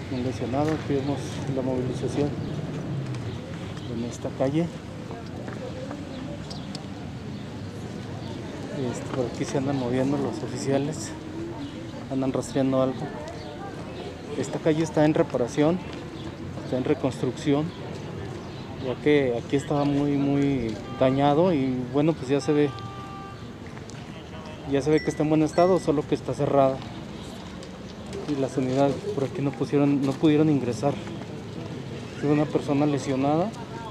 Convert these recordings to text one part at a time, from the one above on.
un lesionado. Aquí vemos la movilización en esta calle. Por aquí se andan moviendo los oficiales, andan rastreando algo. Esta calle está en reparación, está en reconstrucción, ya que aquí estaba muy dañado y bueno, pues ya se ve que está en buen estado, solo que está cerrada y las unidades por aquí no pudieron ingresar. Hubo una persona lesionada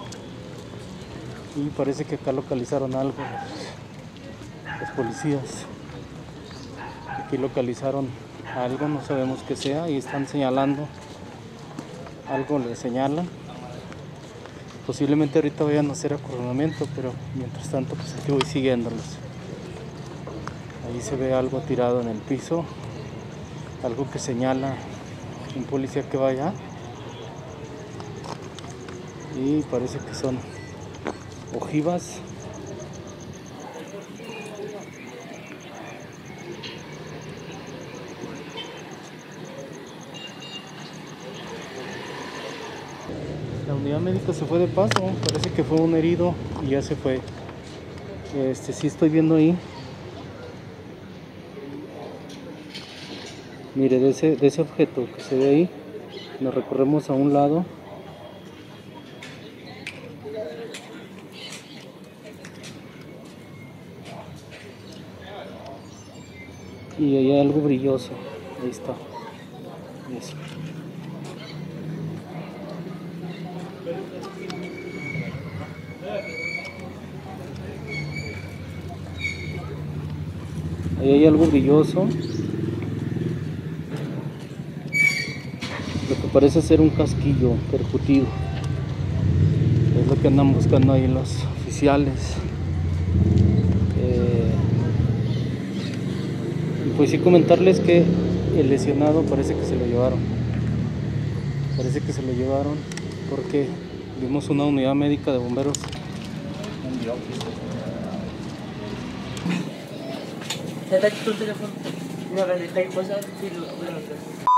y parece que acá localizaron algo los policías. Aquí localizaron algo, no sabemos qué sea, y están señalando algo, le señalan. Posiblemente ahorita vayan a hacer acordonamiento, pero mientras tanto pues aquí voy siguiéndolos. Ahí se ve algo tirado en el piso, algo que señala un policía que vaya, y parece que son ojivas. La unidad médica se fue de paso, parece que fue un herido y ya se fue. Sí estoy viendo ahí. Mire, de ese objeto que se ve ahí, nos recorremos a un lado. Y ahí hay algo brilloso. Ahí está. Eso. Ahí hay algo brilloso. Lo que parece ser un casquillo percutido. Es lo que andan buscando ahí los oficiales. Y pues sí comentarles que el lesionado parece que se lo llevaron. Parece que se lo llevaron porque vimos una unidad médica de bomberos. Te tu teléfono. Mira, está ahí, pues,